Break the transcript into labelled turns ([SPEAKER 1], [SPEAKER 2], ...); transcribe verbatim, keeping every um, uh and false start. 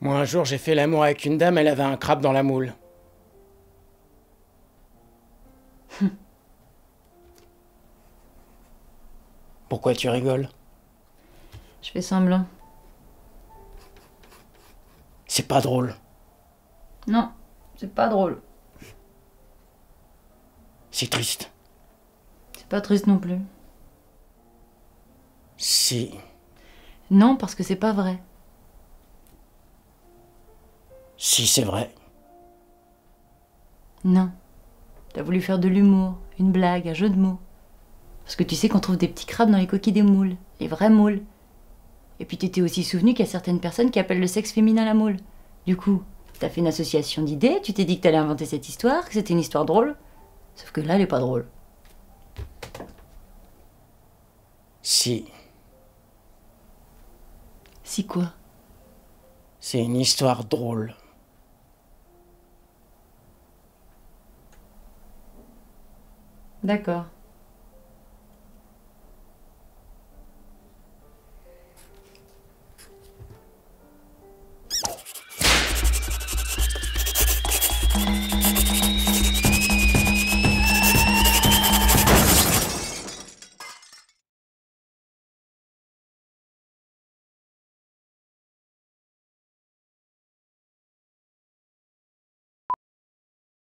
[SPEAKER 1] Moi, un jour, j'ai fait l'amour avec une dame, elle avait un crabe dans la moule. Pourquoi tu rigoles?
[SPEAKER 2] Je fais semblant.
[SPEAKER 1] C'est pas drôle.
[SPEAKER 2] Non, c'est pas drôle.
[SPEAKER 1] C'est triste.
[SPEAKER 2] C'est pas triste non plus.
[SPEAKER 1] Si.
[SPEAKER 2] Non, parce que c'est pas vrai.
[SPEAKER 1] Si, c'est vrai.
[SPEAKER 2] Non. T'as voulu faire de l'humour, une blague, un jeu de mots. Parce que tu sais qu'on trouve des petits crabes dans les coquilles des moules, les vrais moules. Et puis t'étais aussi souvenu qu'il y a certaines personnes qui appellent le sexe féminin la moule. Du coup, t'as fait une association d'idées, tu t'es dit que t'allais inventer cette histoire, que c'était une histoire drôle. Sauf que là, elle est pas drôle.
[SPEAKER 1] Si.
[SPEAKER 2] Si quoi?
[SPEAKER 1] C'est une histoire drôle.
[SPEAKER 2] D'accord.